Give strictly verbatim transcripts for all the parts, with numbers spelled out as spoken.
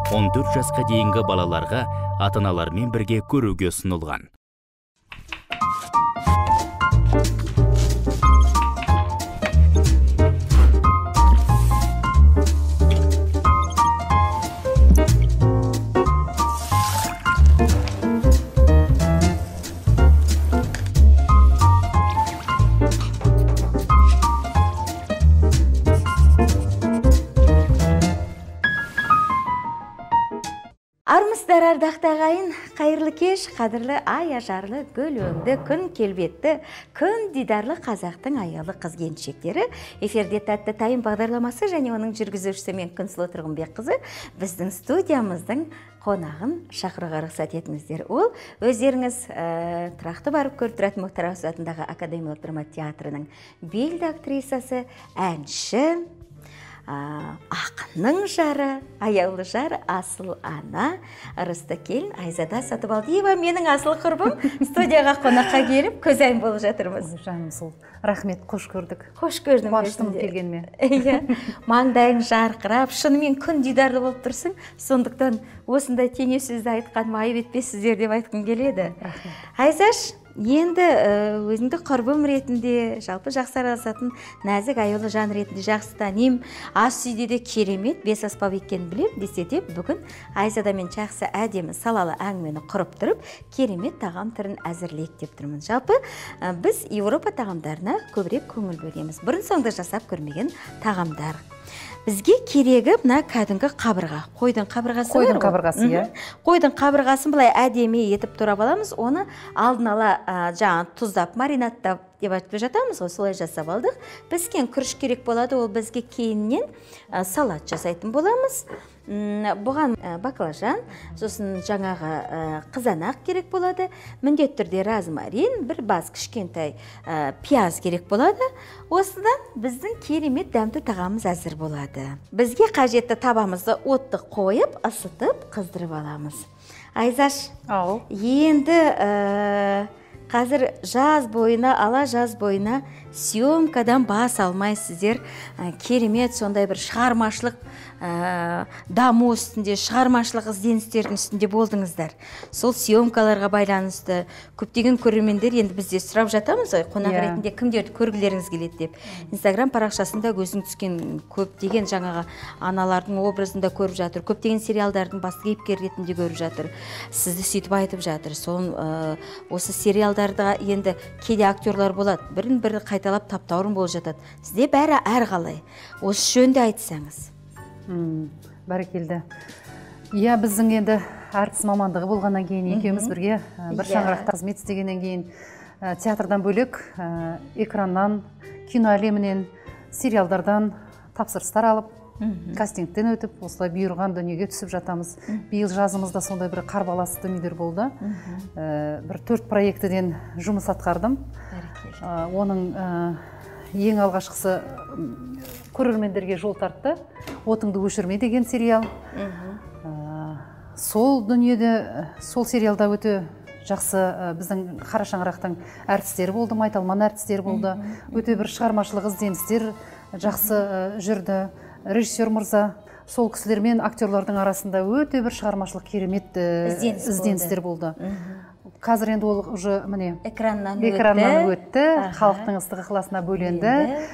он төрт жасқа дейінгі балаларға ата-аналармен бірге көруге ұсынылған. Армысыздар ардақты ағайын, қайырлы кеш, қадірлі ай ажарлы, гүл өңді, күн келбетті, күн дидарлы қазақтың аялы қыз-келіншектері. Эфирде тәтті тайым бағдарламасы және оның жүргізушісі мен Күнсұлу Тұрғынбекқызы біздің студиямыздың қонағын шақыруға рұқсат етіңіздер. Ол өздеріңіз ә, тұрақты барып көріп тұратын Мұхтар Әуезов атындағы Академиялық драма театрының белді актрисасы, әнші, ақынның жары, аяулы жары, асыл ана, ырысты келін Айзада Сатыбалдиева, менің асыл құрбым, студияға қонаққа келіп, көзайым болып жатырмыз. Жаным сол. Рахмет, қош көрдік. Қош көрдім. Қуаныштымын келгеніме. Маңдайың жарқырап, шынымен күн дидарлы болып тұрсың. Сондықтан осындай теңеу сөзді айтқаныма айып етпейсіздер деп айтқым келеді. Айзаш, енді өзіңді құрбым ретінде, жалпы жақсы араласатын нәзік аяулы жан ретінде жақсы таним. Ас үйде де керемет, бес аспап екенін білем десе де, бүгін Айзадамен жақсы әдемі салалы әңгімені құрып тұрып, керемет тағам түрін әзірлейік деп тұрмын. Жалпы біз Еуропа тағамдарына көбірек көңіл бөлеміз. Бұрын соңды жасап көрмеген тағамдар. Бізге керегі мына кәдімгі қабырға. Қойдың қабырғасы бар ғой. Қойдың қабырғасы, иә. Қойдың қабырғасын былай әдемі етіп турап аламыз. Оны алдын ала жаңа тұздап, маринаттап деп айтып жатамыз ғой, солай жасап алдық. Бізген күріш керек болады, ол бізге кейіннен салат жасайтын боламыз. Бұған баклажан, сосын жаңағы қызанақ керек болады. Міндетті түрде розмарин, бір бас кішкентай пияз керек болады. Осыдан біздің керемет дәмді тағамыз әзір болады. Бізге қажетті табамызды отты қойып, ысытып, қыздырып аламыз. Айзаш, енді қазір жаз бойына, ала жаз бойына съемкадан бас алмайсыздар. Керемет сондай бір шығармашылық даму үстінде, шығармашылық ізденістердің үстінде болдыңыздар. Сол съемкаларға байланысты көптеген көрермендер енді бізде сұрап жатамыз ғой, қонақ ретінде кімдерді көргілеріңіз келеді деп. Инстаграм парақшасында көзің түскен көптеген жаңағы аналардың образында көріп жатыр, көптеген сериалдардың басты кейіпкер ретінде көріп жатыр. Сізді сөйтіп айтып жатыр. Сол осы сериалдарда енді кейде актерлар болады, бірін бірі қайталап таптаурын болып жатады. Сізде бәрі әрқалай. Осы жөнінде айтсаңыз. Бәрекелді. Иә, біздің енді әртіс мамандығы болғаннан кейін екеуміз бірге бір шаңырақта қызмет істегеннен кейін театрдан бөлек экраннан, кино әлемінен, сериалдардан тапсырыстар алып, кастингтен өтіп, осылай бұйырған дүниеге түсіп жатамыз. Биыл жазымызда сондай бір қарбалас дүниелер болды. Бір төрт проектіден жұмыс атқардым. Оның ең алғашқысы көрермендерге жол тартты. Отыңды өшірме деген сериал. Сол дүниеде, сол сериалда өте жақсы біздің Қара шаңырақтың әртістері болды, майталман әртістері болды. Өте бір шығармашылық ізденістер жақсы жүрді. Режиссер мырза сол кісілермен актерлардың арасында өте бір шығармашылық керемет ізденістер болды. Қазір енді ол уже міне экраннан өтті, халықтың ыстық ықыласына бөленді.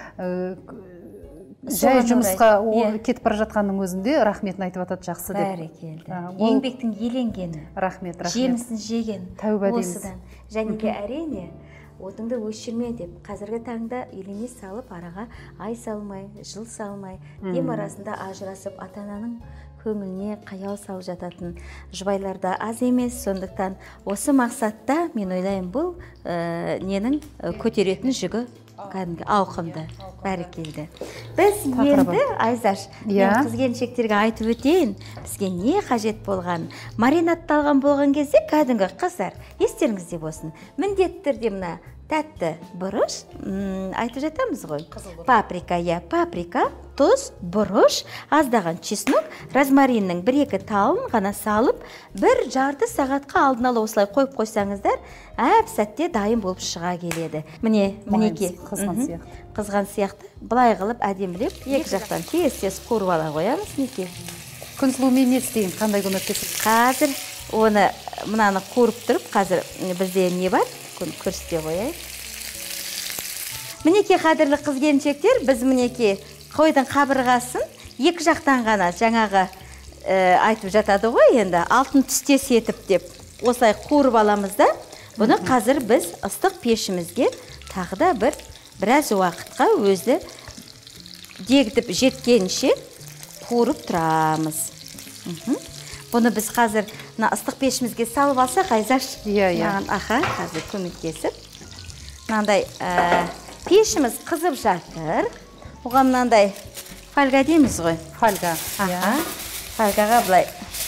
Жай жұмысқа кетіп бара жатқанның өзінде рахметін айтып атады жақсы деп. Бәрекелді. Еңбектің еленгені. Рахмет, рахмет. Жемісін жеген. Тәуба дейміз. Және де әрине отыңды өшірме деп қазіргі таңда үйлене салып араға ай салмай, жыл салмай, дем арасында ажырасып ата-ананың көңіліне қаял салып жататын жұбайларда аз емес. Сондықтан осы мақсатта мен ойлаймын, бұл ненің көтеретін жүгі кәдімгі ауқымды. Бәрекелді. Біз енді Айзаш, мен қыз-келіншектерге айтып өтейін, бізге не қажет болған, маринатталған болған кезде кәдімгі қыздар, естеріңізде болсын, міндетті түрде мына тәтті бұрыш, айтып жатамыз ғой, паприка, я паприка, тұз, бұрыш, аздаған чеснок, розмариннің бір-екі талын ғана салып, бір жарты сағатқа алдын ала осылай қойып қойсаңыздар, әп сәтте дайын болып шыға келеді. Міне, мінеке, қызған сияқты. Қызған сияқты, былай қылып әдемілеп, екі жақтан тез-тез қуырып ала қоямыз, неке. Күнсұлу, мен не істейін, қандай көмектесін? Қазір оны мынаны қуырып тұрып, қазір бізде не бар? Көрсете қояйық. Мінеке, қадірлі қыз-келіншектер, біз мінеке қойдың қабырғасын екі жақтан ғана жаңағы айтып жатады ғой, енді алтын түстес етіп деп осылай қуырып аламыз да, бұны қазір біз ыстық пешімізге тағы да бір біраз уақытқа өзі дегітіп жеткенше қуырып тұрамыз. Бұны біз қазір ыстық пешімізге салып алсақ, Айзаш, аха, қазір көмектесіп. Мынандай пешіміз қызып жатыр. Оған мынандай фольга дейміз ғой. Фольга. Аха, фольгаға бұлай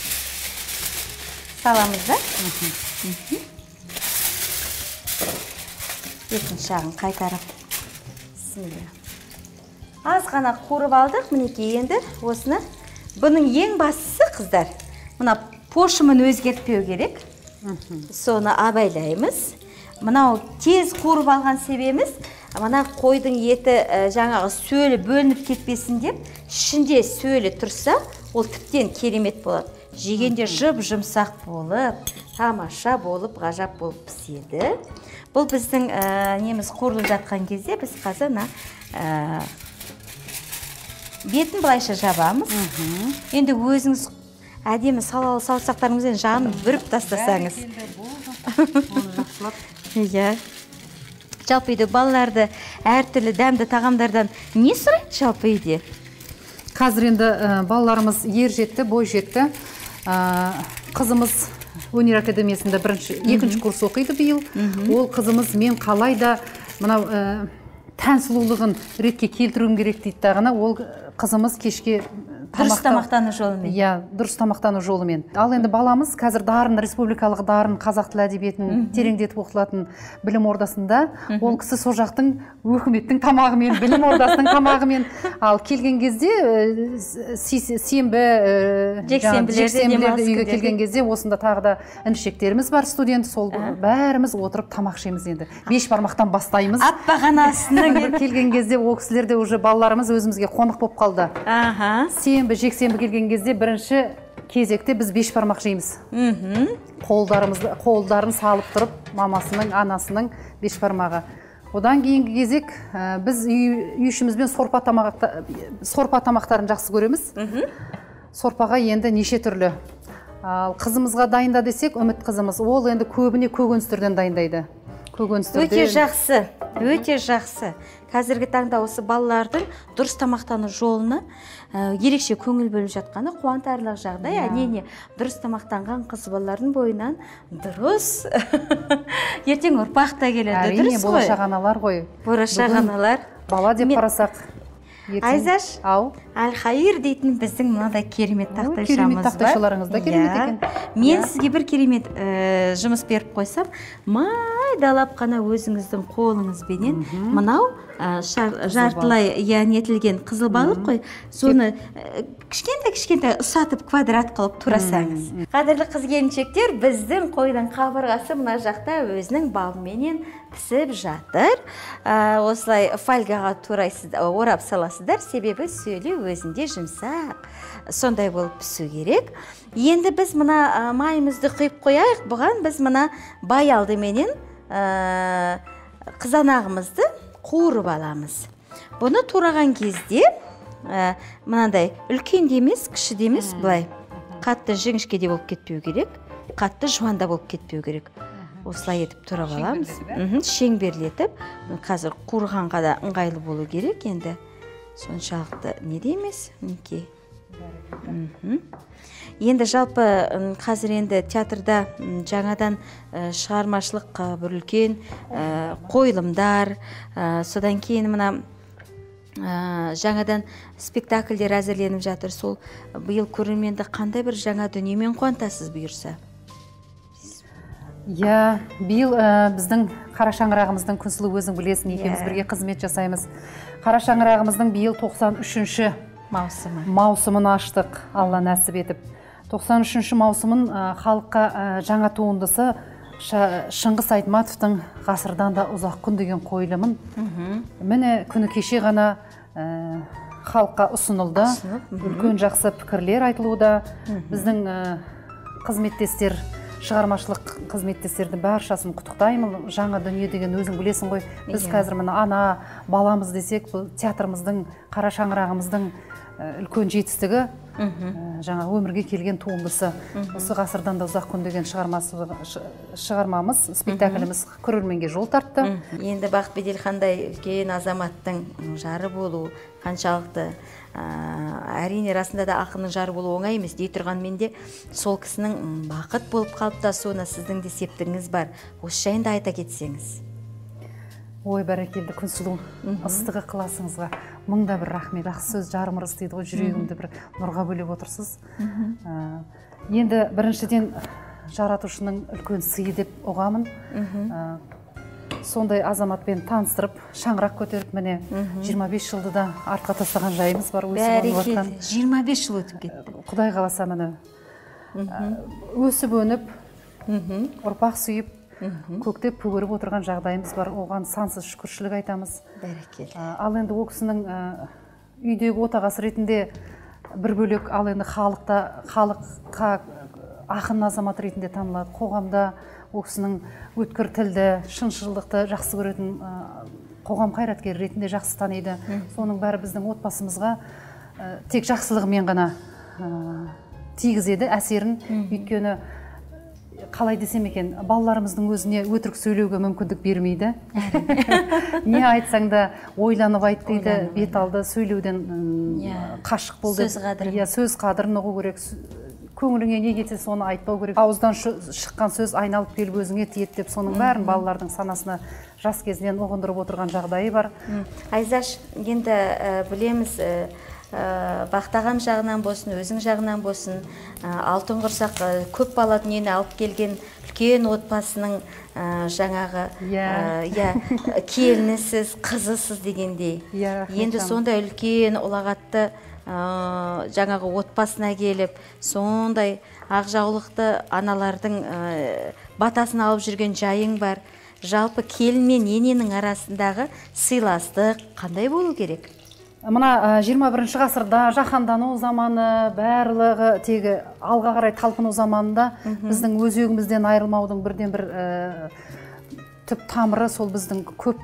саламыз да. Екінші жағын қайтарып. Аз ғана қуырып алдық, мінеке енді осыны. Бұның ең бастысы, қыздар, мына пошымын өзгертпеу керек. Соны абайлаймыз. Мынау тез қуырып алған себебіміз, мына қойдың еті жаңағы сөлі бөлініп кетпесін деп, ішінде сөлі тұрса, ол тіптен керемет болады. Жегенде жып-жұмсақ болып, тамаша болып, ғажап болып піседі. Бұл біздің неміз қуырылып жатқан кезде біз қазір бетін былайша жабамыз. Енді өзіңіз әдемі салалы саусақтарыңызбен жанын бүріп тастасаңыз. Жалпы үйде балаларды әртүрлі дәмді тағамдардан не сұрайды жалпы үйде? Қазір енді балаларымыз ер жетті, бой жетті. Қызымыз өнер академиясында бірінші, екінші курс оқиды биыл. Ол қызымыз мен қалай да мынау тән сұлулығын ретке келтіруім керек дейді дағына, ол қызымыз кешке дұрыс тамақтану жолымен. Иә, дұрыс тамақтану жолымен. Ал енді баламыз қазір дарын, республикалық дарын, қазақ тілі әдебиетін тереңдетіп оқытылатын білім ордасында. Ол кісі сол жақтың өкіметтің тамағымен, білім ордасының тамағымен. Ал келген кезде сенбі, жексенбілерді үйге келген кезде осында тағы да інішектеріміз бар, студент, сол бәріміз отырып тамақ ішеміз енді. Беш бармақтан бастаймыз. Аппақ анасының келген кезде ол кісілерде уже балаларымыз өзімізге қонақ болып қалды. Сенбі, жексенбі келген кезде бірінші кезекте біз беш бармақ жейміз. Қолдарын салып тұрып, мамасының, анасының беш бармағы. Одан кейінгі кезек біз үй ішімізбен сорпа тамақтарын жақсы көреміз. Сорпаға енді неше түрлі. Қызымызға дайында десек, Үміт қызымыз, ол енді көбіне көкөністерден дайындайды. Өте жақсы, өте жақсы. Қазіргі таңда осы балалардың дұрыс тамақтану жолына ерекше көңіл бөліп жатқаны қуантарлық жағдай. Әне-не дұрыс тамақтанған қыз балалардың бойынан дұрыс ертең ұрпақ та келеді. Әрине, болашақ аналар ғой. Болашақ аналар. Бала деп қарасақ. Айзаш, Әл-Хайыр дейтін біздің мынадай керемет тақтайшамыз бар. Керемет тақтайшаларыңыз да керемет екен. Мен сізге бір керемет жұмыс беріп қойсам, майдалап қана өзіңіздің қолыңызбенен мынау жартылай нетілген қызыл балық қой, соны кішкентай-кішкентай ұсатып квадрат қылып турасаңыз. Қадірлі қыз-келіншектер, біздің қойдың қабырғасы мына жақта өзінің бабыменен пісіп жатыр. Осылай фольгаға турайсыздар, орап саласыздар, себебі сөлі өзінде жұмсақ. Сондай болып пісу керек. Енді біз мына майымызды құйып қояйық. Бұған біз мына бай алдыменен қызанағымызды қуырып аламыз. Бұны тураған кезде мынандай үлкен де емес, кіші де емес, былай қатты жіңішке де болып кетпеу керек, қатты жуанда болып кетпеу керек. Осылай етіп турап аламыз. Шеңберлетіп, қазір қуырғанға да ыңғайлы болу керек енді. Соншалықты не дейміз? Мінекей. Енді жалпы қазір енді театрда жаңадан шығармашылық бір үлкен қойылымдар, содан кейін мына жаңадан спектакльдер әзірленіп жатыр. Сол биыл көрерменді қандай бір жаңа дүниемен қуантасыз бұйырса? Иә, биыл біздің қара шаңырағымыздың, Күнсұлу өзің білесің, екеуміз бірге қызмет жасаймыз. Қара шаңырағымыздың биыл тоқсан үшінші маусымын аштық, Алла нәсіп етіп. тоқсан үшінші маусымын халыққа жаңа туындысы Шыңғыс Айтматовтың ғасырдан да ұзақ күн деген қойылымын. Міне күні кеше ғана халыққа ұсынылды. Үлкен жақсы пікірлер айтылуда. Біздің қызметтестер, шығармашылық қызметтестердің баршасын құттықтаймын. Жаңа дүние деген өзің білесің ғой. Біз қазір мына ана баламыз десек, бұл театрымыздың, қара шаңырағымыздың үлкен жетістігі, жаңа өмірге келген туындысы. Осы ғасырдан да ұзақ күн деген шығармамыз, спектакліміз көрерменге жол тартты. Енді Бақыт Беделхандай үлкен азаматтың жары болу қаншалықты, әрине расында да ақынның жары болу оңай емес дей тұрғанмен де, сол кісінің бақыт болып қалыптасуына сіздің де септігіңіз бар. Осы жайында айта кетсеңіз. Ой, бәрекелді, Күнсұлу, ыстығы ықыласыңызға мыңда бір рахмет. Ақ сөз жарым ырыс дейді ғой, жүрегімді бір нұрға бөлеп отырсыз. Енді біріншіден жаратушының үлкен сыйы деп ұғамын. Сондай азаматпен таныстырып, шаңырақ көтеріп, міне жиырма бес жылды да артқа тастаған жайымыз бар. Бәрекелді, жиырма бес жыл өтіп кетті. Құдай қаласа міне өсіп өніп, ұрпақ сүйіп, көктеп көгеріп отырған жағдайымыз бар. Оған сансыз шүкіршілік айтамыз. Бәрекелді. Ал енді ол кісінің үйдегі отағасы ретінде бір бөлек, ал енді халықта, халыққа ақын азамат ретінде танылады. Қоғамда ол кісінің өткір тілді, шыншылдықты жақсы көретін қоғам қайраткері ретінде жақсы таниды. Соның бәрі біздің отбасымызға тек жақсылығымен ғана тигізеді әсерін. Өйткені қалай десем екен, балаларымыздың өзіне өтірік сөйлеуге мүмкіндік бермейді. Не айтсаң да ойланып айт дейді, бет алды сөйлеуден қашық болды. Сөз қадірін. Сөз қадірін ұғу керек. Көңіліңе не кетсе соны айтпау керек. Ауыздан шыққан сөз айналып келіп өзіңе тиеді деп, соның бәрін балалардың санасына жас кезінен ұғындырып отырған жағдайы бар. Айзаш, енді білеміз, Бақтағам жағынан болсын, өзің жағынан болсын, алтын құрсақ көп бала дүниені алып келген үлкен отбасының жаңағы келінісіз, қызысыз дегендей. Енді сондай үлкен ұлағатты жаңағы отбасына келіп, сондай ақжаулықты аналардың батасын алып жүрген жайың бар. Жалпы келін мен ененің арасындағы сыйластық қандай болу керек? Мына жиырма бірінші ғасырда жаһандану заманы, барлығы тегі алға қарай талпыну заманында біздің өзегімізден айырылмаудың бірден бір түп тамыры сол біздің көп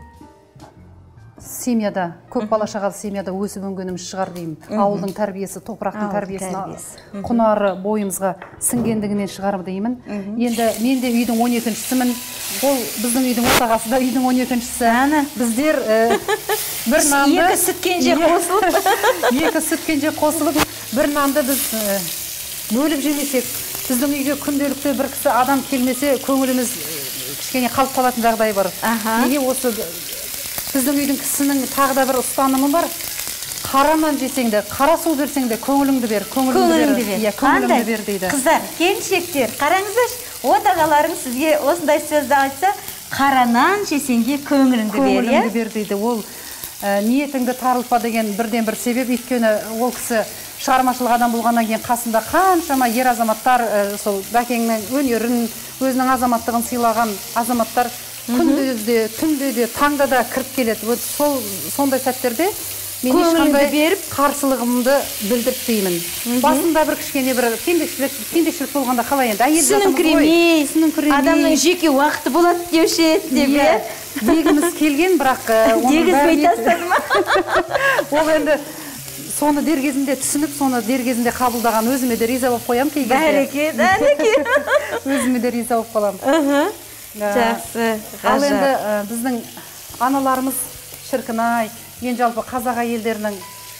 семьяда, көп бала шағалы семьяда өсіп өнгеніміз шығар деймін. Ауылдың тәрбиесі, топырақтың тәрбиесін құнары бойымызға сіңгендігінен шығар деймін. Енді мен де үйдің он екіншісімін. Ол біздің үйдің отағасы да үйдің он екіншісі. Біздер бір нанды екі сүт кенже қосылып, екі сүт кенже қосылып, бір нанды біз бөліп жемесек, біздің үйге күнделікті бір кісі адам келмесе, көңіліміз кішкене қалып қалатын жағдай бар. Неге осы біздің үйдің кісінің тағы да бір ұстанымы бар. Қара нан жесең де, қара су берсең де, көңіліңді бер, көңіліңді бер. Көңіліңді бер дейді. Қыздар, келіншектер, қараңыздар, отағаларың сізге осындай сөзді айтса, қара нан жесең де көңіліңді бер. Көңіліңді бер дейді. Ол ниетіңді тарылтпа деген бірден бір себеп. Өйткені ол кісі шығармашылық адам болғаннан кейін қасында қаншама ер азаматтар, сол бәкеңнің өнерін, өзінің азаматтығын сыйлаған азаматтар күнде де, түнде де, таңда да кіріп келеді. Сол сондай сәттерде мен ешқандай қарсылығымды білдіртпеймін. Басында бір кішкене бір кендекшілік болғанда қалай енді әйел сініңкіремей, адамның жеке уақыты болады деуші еді деп. Дегіміз келген, бірақ дегізбей тастады ма? Ол енді соны дер кезінде түсініп, соны дер кезінде қабылдаған өзіме де риза болып қоямын кей кезде. Бәрекелді, әнеке. Өзіме де риза болып қаламын. Жақсы, ал енді біздің аналарымыз шіркін-ай, мен жалпы қазақ әйелдерінің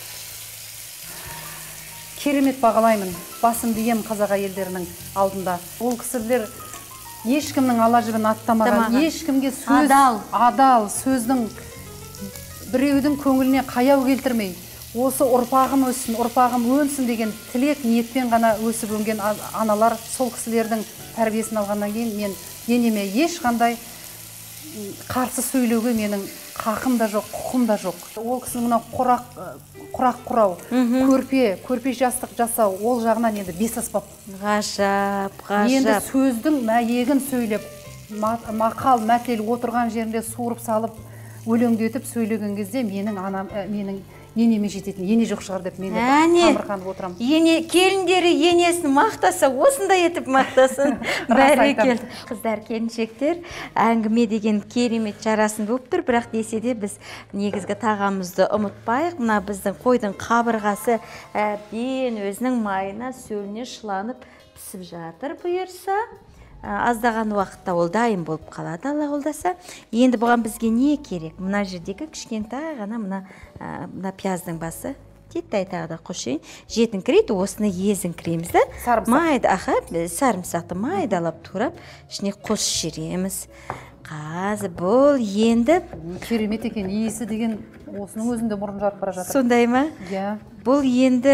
керемет бағалаймын. Басым бием қазақ әйелдерінің алдында. Ол кісілер ешкімнің ала жібін аттамаған, ешкімге сөз адал, сөздің біреудің көңіліне қаяу келтірмей, осы ұрпағым өссін, ұрпағым өнсін деген тілек ниетпен ғана өсіп өнген аналар, сол кісілердің тәрбиесін алғаннан кейін мен енеме ешқандай қарсы сөйлеуге менің қақым да жоқ, құқым да жоқ. Ол кісінің мына құрақ, құрақ құрау, көрпе, көрпе жастық жасау, ол жағынан енді бес аспап. Ғажап, ғажап. Енді сөздің мәйегін сөйлеп, мақал, мәтел отырған жерінде суырып салып, өлеңдетіп сөйлеген кезде менің анам, менің енеме жететін, ене жоқ шығар деп мен қамырқанып отырамын. Ене келіндері енесін мақтаса, осындай етіп мақтасын. Бәрекелді. Қыздар, келіншектер, әңгіме деген керемет жарасын болып тұр, бірақ десе де біз негізгі тағамызды ұмытпайық. Мына біздің қойдың қабырғасы әбден өзінің майына, сөліне шыланып пісіп жатыр бұйырса. Аздаған уақытта ол дайын болып қалады, Алла қолдаса. Енді бұған бізге не керек? Мына жердегі кішкентай ғана мына мына пияздың басы. Теттай тағы да қосайын. Жетіңкірейді, осыны езіңкіреміз да. Майды, аха, сарымсақты майдалап турап, ішіне қос жібереміз. Қазір бұл енді керемет екен, иісі деген осының өзінде мұрын жарып бара жатыр. Сондай ма? Иә. Бұл енді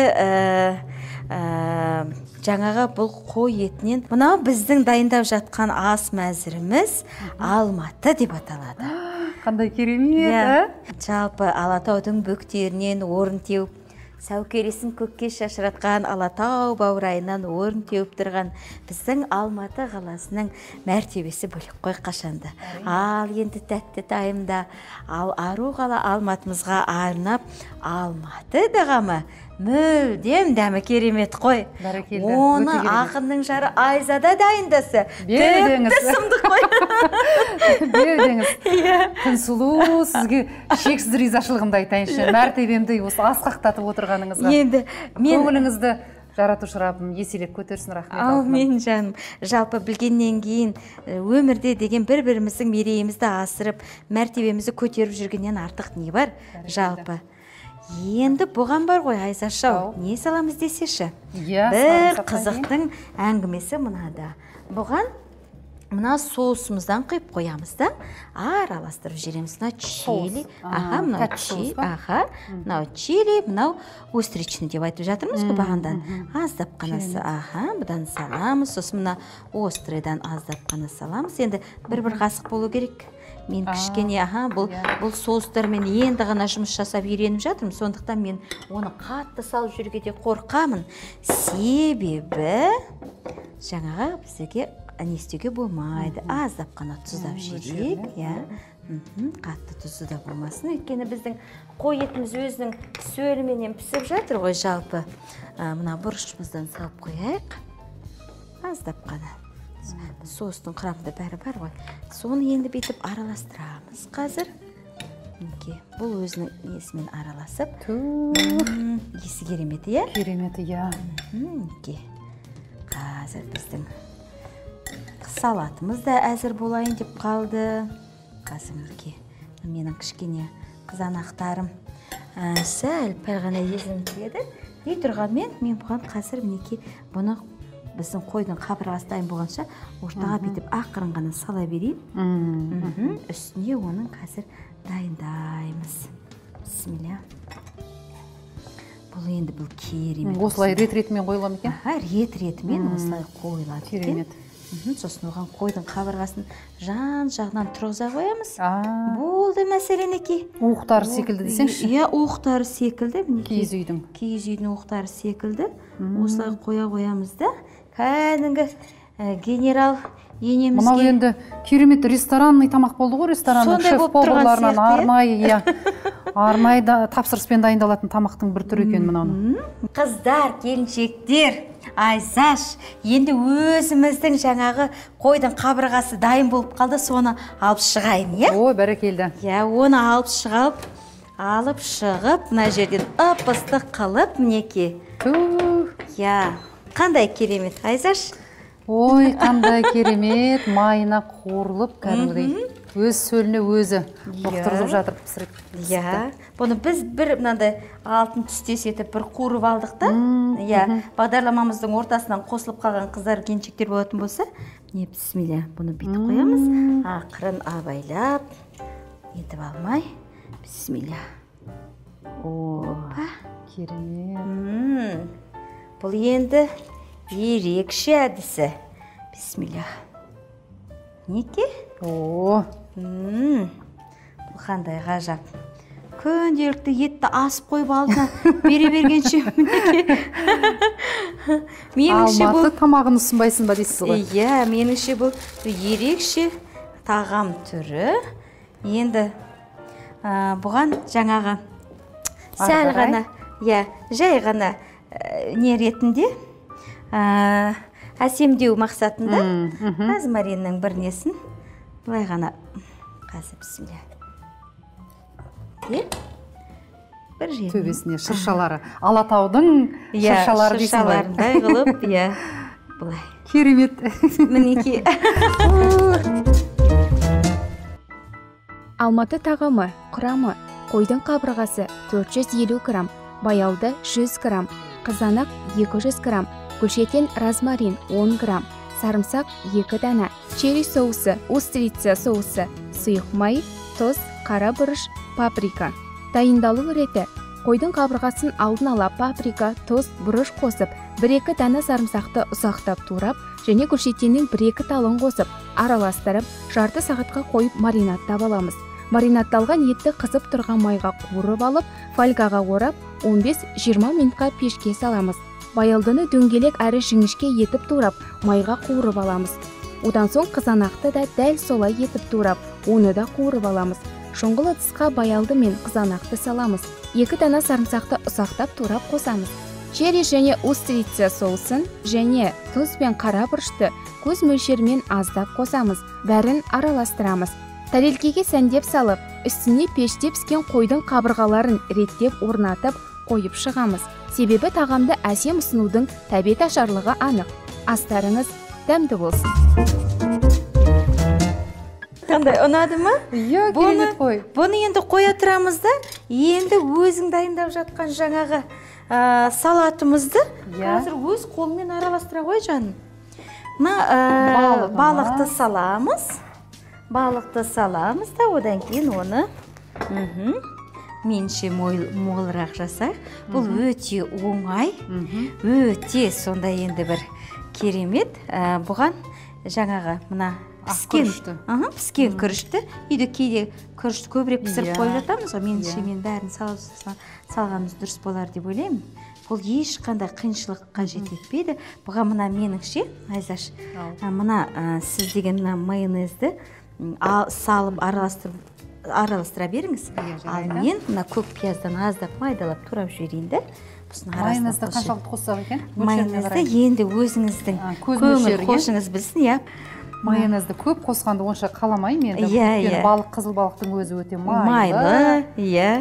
жаңаға бұл қой етінен. Мынау біздің дайындап жатқан ас мәзіріміз Алматы деп аталады. Қандай керемет, жалпы Алатаудың бөктерінен орын теуіп, сәукелесін көкке шашыратқан Алатау баурайынан орын теуіп тұрған біздің Алматы қаласының мәртебесі бөлек қой қашанда. Ал енді тәтті тайымда ал ару қала Алматымызға арнап Алматы дағамы мүлдем дәмі керемет қой. Оны ақынның жары Айзада дайындасы. Тіпті сұмдық қой. Бердеңіз. Күнсұлу, сізге шексіз ризашылығымды айтайыншы. Мәртебемді осы асқақтатып отырғаныңызға. Енді мен көңіліңізді жаратушы Раббым еселеп көтерсін, рахмет. Аумин жаным. Жалпы білгеннен кейін өмірде деген бір-біріміздің мерейімізді асырып, мәртебемізді көтеріп жүргеннен артық не бар? Жалпы. Енді бұған бар ғой, Айзашау, не саламыз десеші? Бір қызықтың әңгімесі мынада. Бұған мына соусымыздан құйып қоямыз да, араластырып жібереміз. Мынау чили, аха, мынау чили, аха, мынау чили, мынау остричный деп айтып жатырмыз ғой бағандан. Аздап қанасы, аха, бұдан саламыз, сосын мына острыйдан аздап қана саламыз. Енді бір-бір қасық болу керек. Мен кішкене, аха, бұл бұл соустармен енді ғана жұмыс жасап үйреніп жатырмын. Сондықтан мен оны қатты салып жүруге де қорқамын. Себебі жаңаға бізге не істеуге болмайды. Аздап қана тұздап жіберейік, иә. Қатты тұзы да болмасын. Өйткені біздің қой етіміз өзінің сөліменен пісіп жатыр ғой жалпы. Мына бұрышымыздан салып қояйық. Аздап қана. Соустың құрамында бәрі бар ғой. Соны енді бетіп араластырамыз қазір. Бұл өзінің несімен араласып. Есі кереметі, е? Кереметі, е. Қазір біздің салатымыз да әзір болайын деп қалды. Қазір мінекей. Менің кішкене қызанақтарым сәл пәл ғана езіліп келеді. Дей тұрғанмен мен бұған қазір мінекей бұны біздің қойдың қабырғасы дайын болғанша ортаға бетіп ақырын ғана сала берейін. Үстіне оның қазір дайындаймыз. Бисмилля. Бұл енді бұл керемет. Осылай рет-ретімен қойыла екен? Рет-ретімен осылай қойылады. Керемет. Сосын оған қойдың қабырғасын жан жағынан тұрғыза қоямыз. Болды мәселенеки. Уықтары секілді десеңші? Иә, уықтары секілді. Киіз үйдің. Киіз үйдің уықтары секілді. Осылай қоя қоямыз да. Кәдімгі генерал енемізге. Мынау енді керемет ресторанный тамақ болды ғой, ресторанның шеф-поварларынан арнайы, иә. Арнайы тапсырыспен дайындалатын тамақтың бір түрі екен мынаны. Қыздар, келіншектер, Айзаш, енді өзіміздің жаңағы қойдың қабырғасы дайын болып қалды, соны алып шығайын, е? Ой, бәрекелді. Иә, оны алып шығып, алып шығып, мына жерден ып-ыстық қылып, мінеки. Иә, қандай керемет, Айзаш? Ой, қандай керемет, майына қуырылып, кәдімгідей. Өз сөліне өзі бұқтырылып жатыр пісіріп. Иә, бұны біз бір мынандай алтын түстес етіп бір қуырып алдық та. Иә, бағдарламамыздың ортасынан қосылып қалған қыздар, келіншектер болатын болса, не бисмилля, бұны бүйтіп қоямыз. Ақырын абайлап, етіп алмай, бисмилля. Опа, керемет. Бұл енді ерекше әдісі. Бисмилля. Неке? О, бұл қандай ғажап. Күнделікті етті асып қойып алдына бере бергенше мінеке. Алматы тамағын ұсынбайсың ба дейсіз ғой? Иә, меніңше бұл ерекше тағам түрі. Енді бұған жаңағы сәл ғана, иә, жай ғана не ретінде әсемдеу мақсатында розмариннің бір несін былай ғана қазір бісміллә. Бір жеріне. Төбесіне шыршалары. Алатаудың шыршалары дейсің ғой. Шыршаларындай қылып, иә, былай. Керемет. Мінеки. Алматы тағамы, құрамы: қойдың қабырғасы төрт жүз елу грамм, баялды жүз грамм, қызанақ екі жүз грамм, гүлшетен розмарин он грамм, сарымсақ екі дана, черри соусы, устрица соусы, сұйық май, тұз, қара бұрыш, паприка. Дайындалу реті: қойдың қабырғасын алдын ала паприка, тұз, бұрыш қосып, бір-екі дана сарымсақты ұсақтап турап, және гүлшеттеннің бір-екі талын қосып, араластырып, жарты сағатқа қойып маринаттап аламыз. Маринатталған етті қызып тұрған майға қуырып алып, фольгаға орап, он бес жиырма минутқа пешке саламыз. Баялдыны дөңгелек әрі жіңішке етіп турап, майға қуырып аламыз. Одан соң қызанақты да дәл солай етіп турап, оны да қуырып аламыз. Шұңғыл ыдысқа баялды мен қызанақты саламыз. Екі дана сарымсақты ұсақтап турап қосамыз. Черри және устрица соусын және тұз бен қара бұрышты көз мөлшерімен аздап қосамыз. Бәрін араластырамыз. Тарелкеге сәндеп салып, үстіне пеште піскен қойдың қабырғаларын реттеп орнатып қойып шығамыз. Себебі тағамды әсем ұсынудың тәбет ашарлығы анық. Астарыңыз дәмді болсын. Қандай, ұнады ма? Иә, керемет қой. Бұны енді қоя тұрамыз да, енді өзің дайындап жатқан жаңағы салатымызды қазір өз қолмен араластыра қой жаным. Балықты саламыз. Балықты саламыз да, одан кейін оны менше молырақ жасайық. Бұл өте оңай, өте сонда енді бір керемет. Бұған жаңағы мұна піскен күрішті, үйде кейде күрішті көбірек пісіріп қойып жатамыз ғой, менше мен бәрін салғанымыз дұрыс болар деп ойлаймын. Бұл ешқандай қиыншылық қажет етпейді. Бұға мұна меніңше, Айзаш, мұна сіз деген майонезді салып араластыра беріңіз. Ал мен мына көк пияздан аздап майдалап турап жіберейін де. Майонезді қаншалықты қоссақ екен? Майонезді енді өзіңіздің көңіл қошыңыз білсін, иә. Майонезді көп қосқанды онша қаламаймын енді. Балық, қызыл балықтың өзі өте майлы. Майлы, иә.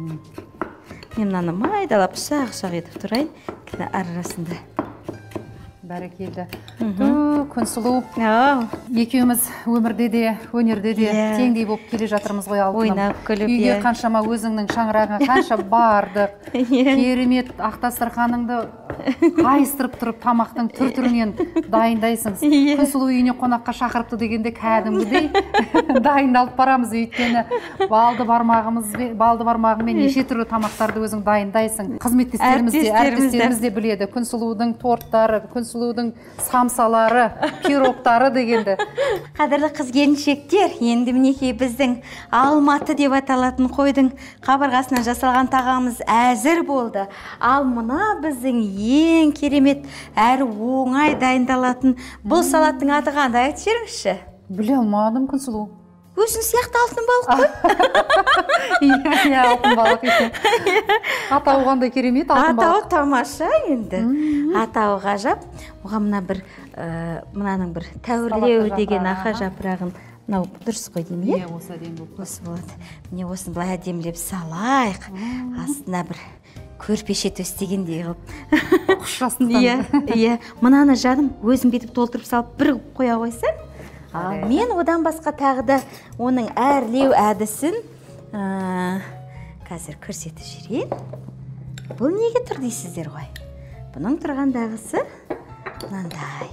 Мен мынаны майдалап ұсақ-ұсақ етіп тұрайын, арасында. Бәрекелді. Күнсұлу, екеуміз өмірде де, өнерде де теңдей болып келе жатырмыз ғой алтыным. Ойнап күліп, үйге қаншама өзіңнің шаңырағыңа қанша бардық. Керемет ақтастырханыңды қайыстырып тұрып, тамақтың түр-түрінен дайындайсың. Күнсұлу үйіне қонаққа шақырыпты дегенде кәдімгідей дайындалып барамыз. Өйткені балды бармағымен неше түрлі тамақтарды өзің дайындайсың. Қызметтестеріміз де, әріптестеріміз де біледі. Күнсұлудың торттары, Күнсұлудың самсалары, пирогтары дегенді. Қадірлі қыз келіншектер, енді мінекей біздің Алматы деп аталатын қойдың қабырғасынан жасалған тағамыз әзір болды. Ал мына біздің ең керемет әрі оңай дайындалатын бұл салаттың аты қандай, айтып жіберіңізші? Біле алмадым, Күнсұлу. Өзің сияқты алтын балық қой. Иә, алтын балық екен. Атауы қандай керемет, алтын балық. Атауы тамаша енді. Атауы ғажап. Оған мына бір, мынаның бір тәуірлеу деген ақа жапырағын, мынау дұрыс қой деймін, е? Иә, осы әдем болып. Осы болады. Міне осыны былай әдемлеп салайық. Астына бір көрпеше төстегендей қылып. Құшасындан. Иә, мынаны жаным өзің бетіп толтырып салып бір қоя қойсаң. Мен одан басқа тағы да оның әрлеу әдісін қазір көрсетіп жіберейін. Бұл неге тұр дейсіздер ғой? Бұның тұрғандағысы мынандай.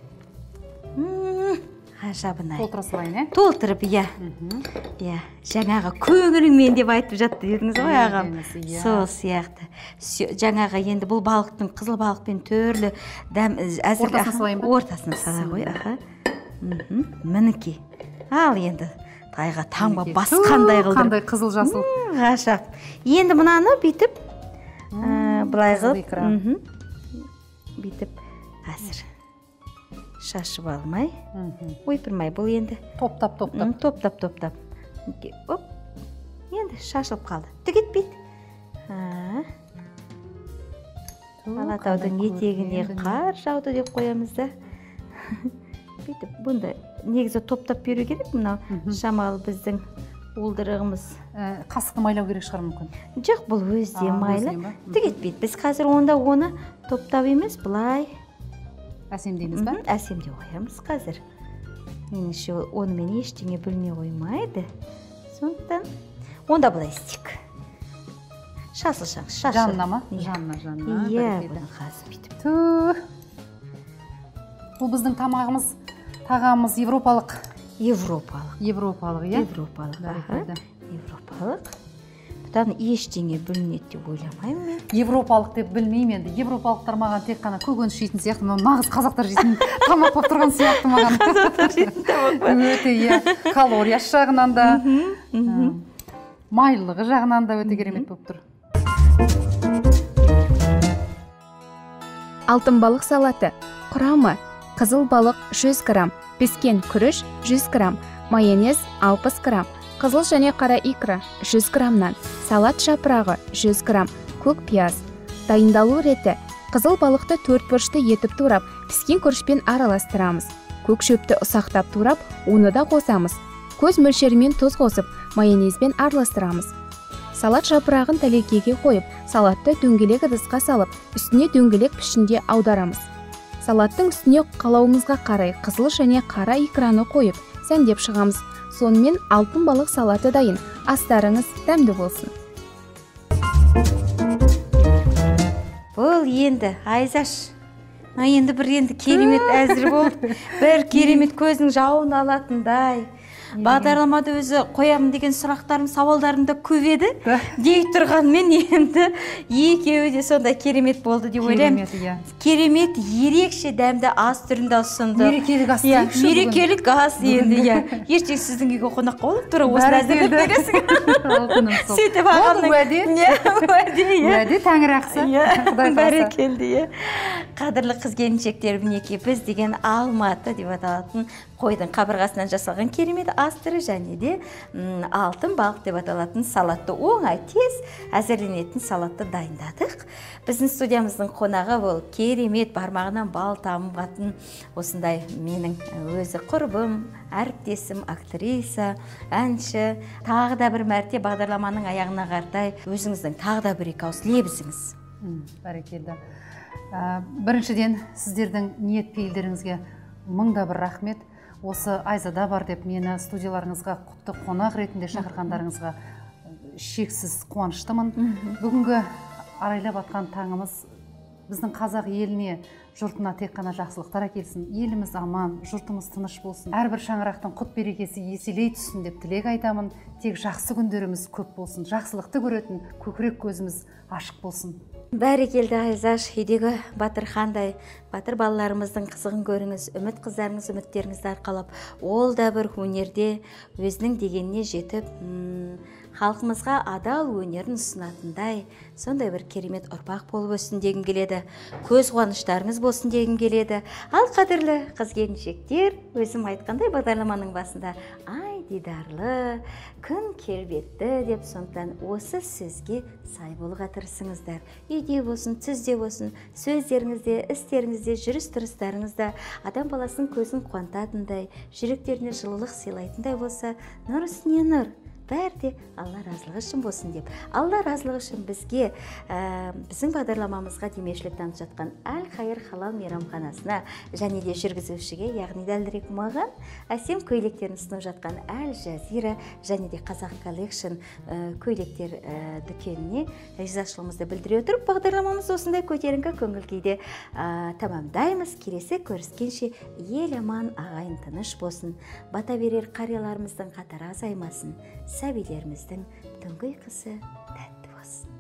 Ғажабын-ай. Толтыра салайын, е? Толтырып, иә. Жаңағы көңіліңмен деп айтып жатты дедіңіз ғой, ағам. Сол сияқты. Жаңағы енді бұл балықтың, қызыл балықпен түрлі дәм әзір. Ортасына салайын ба? Ортасына сала ғой, аға. Мінеки. Ал енді тайға таңба басқандай қылдым. Қандай қызыл жасыл. Ғажап. Енді мынаны бүйтіп, былай қылып, бүйтіп әзір шашып алмай, ойпырмай, бұл енді топтап топтап топтап топтап енді шашылып қалды. Түк етпейді. Алатаудың етегіне қар жауды деп қоямыз да. Бүйтіп, бұнда негізі топтап беру керек, мынау шамалы біздің уылдырығымыз. Қасықты майлау керек шығар мүмкін? Жоқ, бұл өзде майлы. Түк етпейді. Біз қазір онда оны топтап емес, бұлай әсемдейміз ба? Әсемдей қоямыз қазір. Меніңше онымен ештеңе білмей қоймайды. Сондықтан онда бұлай істейік. Шасыл-шаң, шашы. Жанына ма? Жанына, жанына. Иә, бұны қазір бүйтіп. Тү. Бұл біздің тамағымыз, тағамыз европалық. Европалық. Европалық, иә? Европалық. Европалық. Бұдан ештеңе білінеді деп ойламаймын мен. Европалық деп білмеймін енді. Европалықтар маған тек қана көкөніс жейтін сияқты, нағыз қазақтар жейтін тамақ болып тұрған сияқты маған. Қазақтар жейтін тамақ па? Өте, иә. Калориясы жағынан да, майлылығы жағынан да өте керемет болып тұр. Алтын балық салаты. Құрамы: қызыл балық жүз грамм, піскен күріш жүз грамм, майонез алпыс грамм, қызыл және қара икра жүз граммнан, салат жапырағы жүз грамм, көк пияз. Дайындалу реті: қызыл балықты төрт бұрышты етіп турап, піскен күрішпен араластырамыз. Көк шөпті ұсақтап турап, оны да қосамыз. Көз мөлшерімен тұз қосып, майонезбен араластырамыз. Салат жапырағын тәлекеге қойып, салатты дөңгелек ыдысқа салып, үстіне дөңгелек пішінде аударамыз. Салаттың үстіне қалауымызға қарай қызыл және қара икраны қойып, сәндеп шығамыз. Сонымен алтын балық салаты дайын. Астарыңыз дәмді болсын. Бұл енді Айзаш. Енді бір енді керемет әзір болды. Бір керемет көздің жауын алатындай. Бағдарламада өзі қоямын деген сұрақтарым, сауалдарым да көп еді. Дей тұрғанмен енді екеуі де сонда керемет болды деп ойлаймын. Керемет, ерекше дәмді ас түрінде ұсынды. Мерекелік ас дейік шу бүгін. Мерекелік ас енді, иә. Ертең сіздің үйге қонаққа болып тұра осыны әзірлеп бересің. Сөйтіп ағамның уәде. Уәде, иә. Уәде тәңір ақсы. Бәрекелді, иә. Қадірлі қыз келіншектер, мінекей біз деген Алматы деп аталатын қойдың қабырғасынан жасалған керемет ас түрі және де алтын балық деп аталатын салатты, оңай тез әзірленетін салатты дайындадық. Біздің студиямыздың қонағы бұл керемет, бармағынан бал тамғатын осындай менің өзі құрбым, әріптесім, актриса, әнші. Тағы да бір мәрте бағдарламаның аяғына қартай өзіңіздің тағы да бір екі ауыз лебізіңіз. Бәрекелді. Біріншіден сіздердің ниет пейілдеріңізге мыңда бір рахмет. Осы Айзада бар деп мені студияларыңызға құтты қонақ ретінде шақырғандарыңызға шексіз қуаныштымын. Бүгінгі арайлап атқан таңымыз біздің қазақ еліне, жұртына тек қана жақсылықтар әкелсін. Еліміз аман, жұртымыз тыныш болсын. Әрбір шаңырақтың құт берекесі еселей түссін деп тілек айтамын. Тек жақсы күндеріміз көп болсын. Жақсылықты көретін көкірек көзіміз ашық болсын. Бәрекелді Айзаш, үйдегі Батырхандай, батыр балаларымыздың қызығын көріңіз, үміт қыздарыңыз үміттеріңізді арқалап, ол да бір өнерде өзінің дегеніне жетіп, халқымызға адал өнерін ұсынатындай, сондай бір керемет ұрпақ болып өсін дегім келеді. Көз қуаныштарыңыз болсын дегім келеді. Ал қадірлі қыз келіншектер, өзім айтқандай бағдарламаның басында ай дидарлы, күн келбетті деп, сондықтан осы сөзге сай болуға тырысыңыздар. Үйде болсын, түзде болсын, сөздеріңізде, істеріңізде, жүріс-тұрыстарыңызда адам баласын көзін қуантатындай, жүректеріне жылылық сыйлайтындай болса, нұр үстіне нұр. Бәрде Алла разылығы үшін болсын деп. Алла разылығы үшін бізге, біздің бағдарламамызға демеушілік танытып жатқан Әл Хайыр халал мейрамханасына және де жүргізушіге, яғни дәлірек маған әсем көйлектерін ұсынып жатқан Әл Жазира және де Қазақ коллекшн көйлектер дүкеніне ризашылығымызды білдіре отырып, бағдарламамыз осындай көтеріңкі көңіл күйде тамамдаймыз. Келесі көріскенше ел аман, ағайын тыныш болсын. Бата берер қарияларымыздың қатары азаймасын. Сәбилеріміздің түнгі ұйқысы тәтті болсын.